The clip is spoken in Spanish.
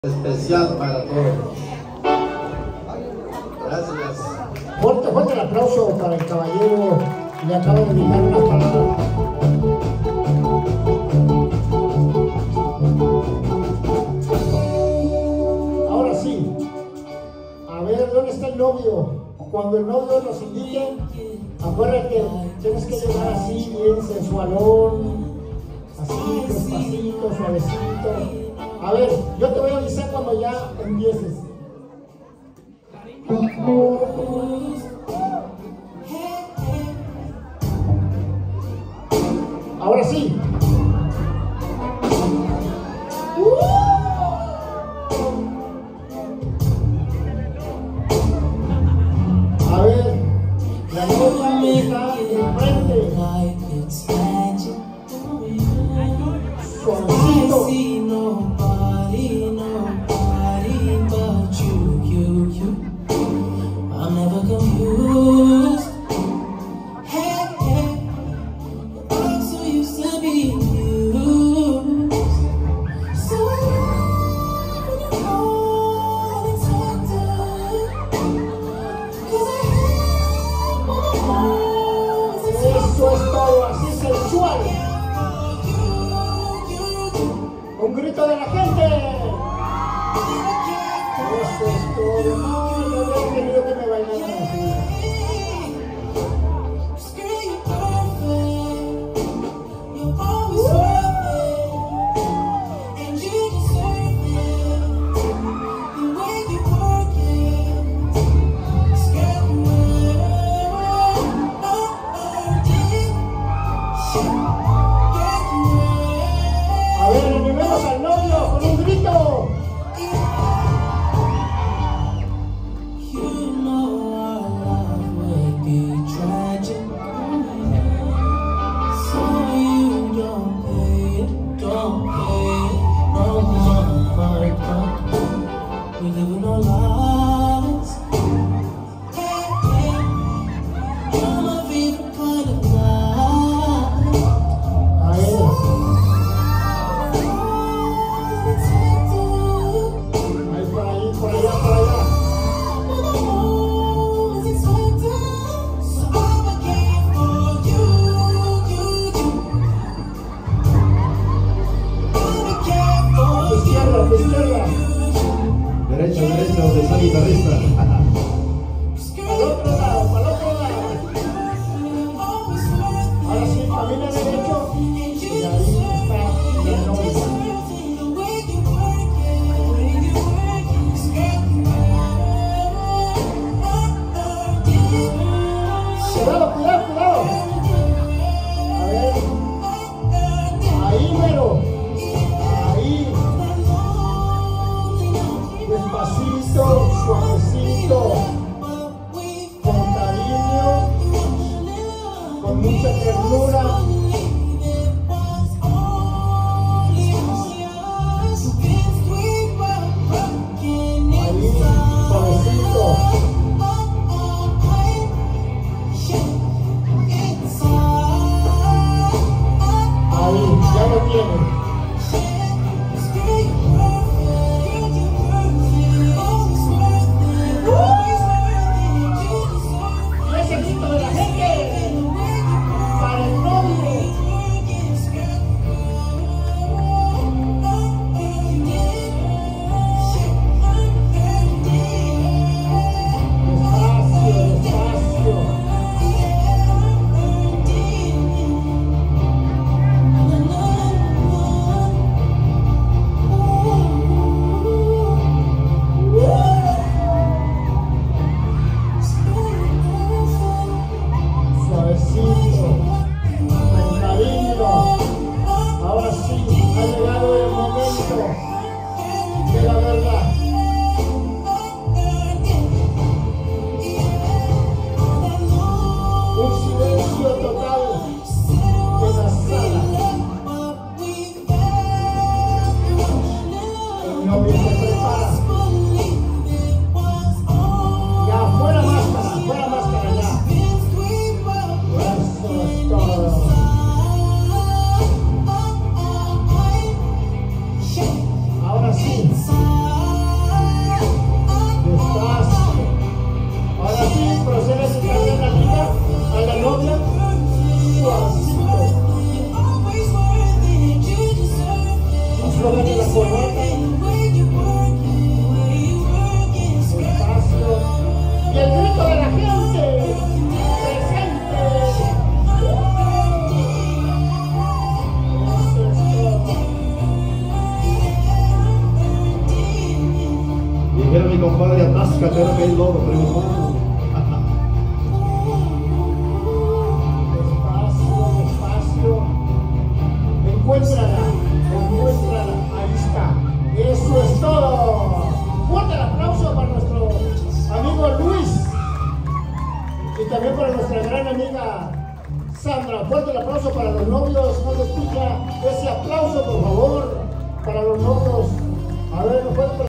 Especial para todos. Gracias. Fuerte el aplauso para el caballero que le acaba de dedicar una palabra. Ahora sí, a ver, ¿dónde está el novio? Cuando el novio nos indique, acuérdate, tienes que llegar así, bien sensualón, así, despacito, suavecito. A ver, yo te voy a avisar cuando ya empieces. Ahora sí. A ver, la novia está enfrente. Suavecito. I'm never confused. Hey, hey, I'm so used to being used. So when you hold and talk to, 'cause I have my heart. Eso es todo, así sensual. Un grito de la gente. Eso es todo. No había querido que me bailaran así. A ver, animemos al novio con un grito. We live in our lives. Hey, hey, you're my favorite kind of life. A ver. Ahí, por ahí, por allá, por allá. A tu izquierda, a tu izquierda. Derecho, donde está el guitarrista. Al otro lado, al otro lado. Ahora sí, camina derecho. Y ahí está la novia. Cuidado, cuidado, cuidado. A ver. Ahí, mero. Ahí. Despacito, suavecito. Con cariño. Con mucha ternura. Ahí, suavecito. Ahí, ya lo tienen. Y ese grito de la gente para el novio. Despacio, despacio. Suavecito, con cariño. Ahora sí, ha llegado el momento de la verdad. Un silencio total en la sala. El novio se prepara. Ya, fuera máscara ya. Eso es todo. Ahora sí. Dijera mi compadre, atáscate, ahora que hay lodo, primo. Despacio. Encuéntrala. Ahí está. Eso es todo. Fuerte el aplauso para nuestro amigo Luis. Y también para nuestra gran amiga Sandra. Fuerte el aplauso para los novios. No se escucha ese aplauso, por favor, para los novios. A ver, ¿nos pueden